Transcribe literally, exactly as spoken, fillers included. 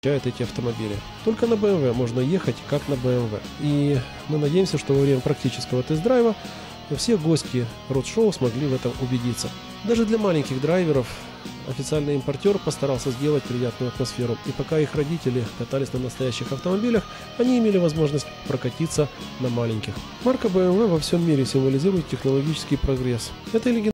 эти автомобили. Только на бэ эм вэ можно ехать как на бэ эм вэ. И мы надеемся, что во время практического тест-драйва все гости Roadshow смогли в этом убедиться. Даже для маленьких драйверов официальный импортер постарался сделать приятную атмосферу. И пока их родители катались на настоящих автомобилях, они имели возможность прокатиться на маленьких. Марка бэ эм вэ во всем мире символизирует технологический прогресс. Это легендарный